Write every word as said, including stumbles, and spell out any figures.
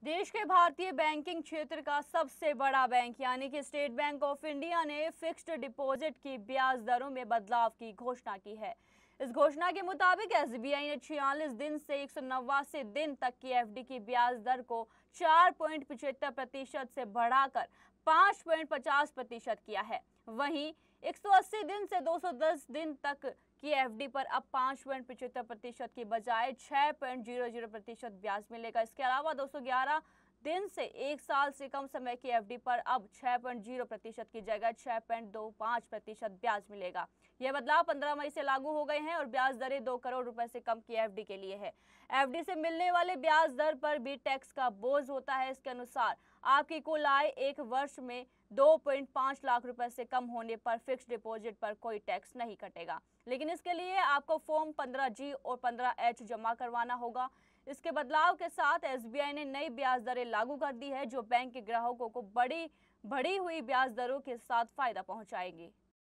देश के भारतीय बैंकिंग क्षेत्र का सबसे बड़ा बैंक यानी कि स्टेट बैंक ऑफ इंडिया ने फिक्स्ड डिपॉजिट की ब्याज दरों में बदलाव की घोषणा की है। इस घोषणा के मुताबिक एसबीआई ने छियालीस दिन से एक सौ नवासी दिन तक की एफडी की ब्याज दर को चार पॉइंट पिछहत्तर प्रतिशत से बढ़ाकर पाँच पॉइंट पचास प्रतिशत किया है। वहीं एक सौ अस्सी दिन से दो सौ दस दिन तक की एफडी पर अब पाँच पॉइंट पिछहत्तर प्रतिशत की बजाय छह पॉइंट जीरो जीरो प्रतिशत ब्याज मिलेगा। इसके अलावा दो सौ ग्यारह दिन से एक साल से कम समय की एफडी पर अब छह पॉइंट जीरो प्रतिशत की जगह छह पॉइंट दो पाँच प्रतिशत ब्याज मिलेगा। यह बदलाव पंद्रह मई से लागू हो गए हैं और ब्याज दरें दो करोड़ रुपए से कम की एफडी के लिए है। एफडी से मिलने वाले ब्याज दर पर भी टैक्स का बोझ होता है। इसके अनुसार आपकी कुल आय एक वर्ष में दो पॉइंट पाँच लाख रुपए से कम होने पर फिक्स्ड डिपॉजिट पर कोई टैक्स नहीं कटेगा, लेकिन इसके लिए आपको फॉर्म पंद्रह जी और पंद्रह एच जमा करवाना होगा। इसके बदलाव के साथ एसबीआई ने नई ब्याज दरें लागू कर दी है, जो बैंक के ग्राहकों को बड़ी बढ़ी हुई ब्याज दरों के साथ फायदा पहुंचाएगी।